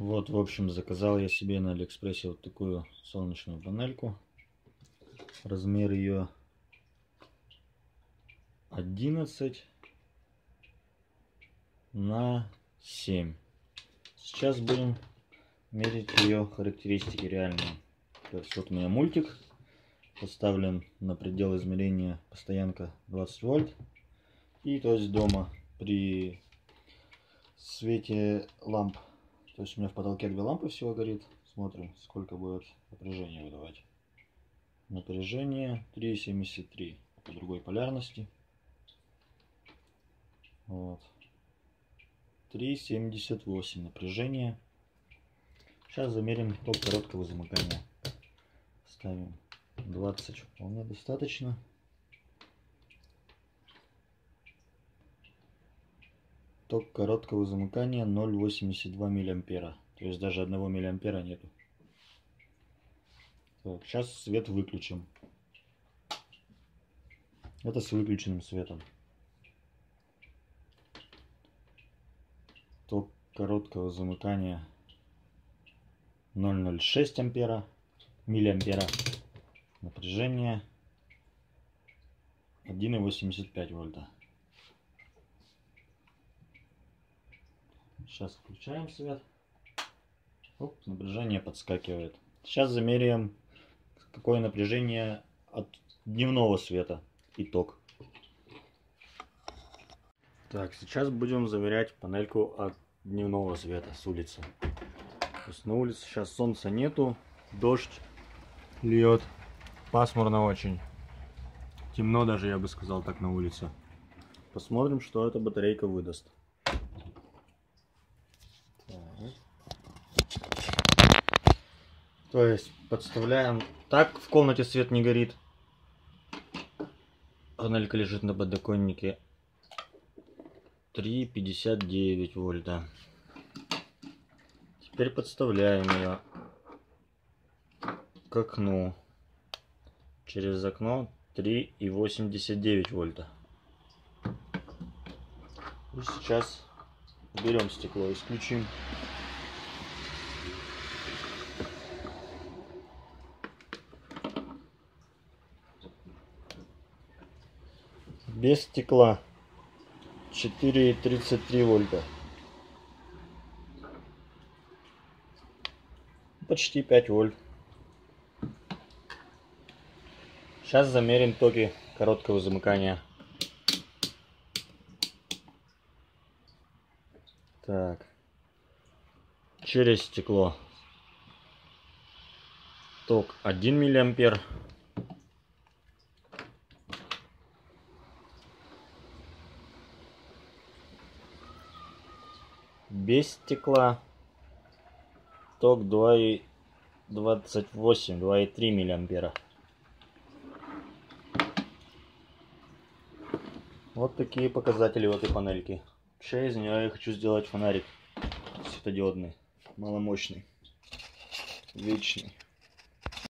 Вот, в общем, заказал я себе на Алиэкспрессе вот такую солнечную панельку. Размер ее 11 на 7. Сейчас будем мерить ее характеристики реальные. То есть вот у меня мультик поставлен на предел измерения, постоянка 20 вольт. И то есть дома при свете ламп, то есть у меня в потолке 2 лампы всего горит. Смотрим, сколько будет напряжение выдавать. Напряжение 3,73 по другой полярности. Вот. 3,78 напряжение. Сейчас замерим ток короткого замыкания. Ставим 20, вполне достаточно. Ток короткого замыкания 0,82 миллиампера. То есть даже 1 миллиампера нету. Так, сейчас свет выключим. Это с выключенным светом. Ток короткого замыкания 0,06 миллиампера. Напряжение 1,85 вольта. Сейчас включаем свет. Оп, напряжение подскакивает. Сейчас замеряем, какое напряжение от дневного света и ток. Так, сейчас будем замерять панельку от дневного света с улицы. То есть на улице сейчас солнца нету, дождь льет, пасмурно очень. Темно даже, я бы сказал, так на улице. Посмотрим, что эта батарейка выдаст. То есть подставляем. Так в комнате свет не горит. Панелька лежит на подоконнике. 3,59 вольта. Теперь подставляем ее к окну. Через окно 3,89 вольта. И сейчас берем стекло, исключим. Без стекла 4,33 вольта. Почти 5 вольт. Сейчас замерим токи короткого замыкания. Так. Через стекло ток 1 миллиампер. Без стекла ток 2,28, 2,3 миллиампера. Вот такие показатели у этой панельки. Вообще из нее я хочу сделать фонарик светодиодный, маломощный, вечный.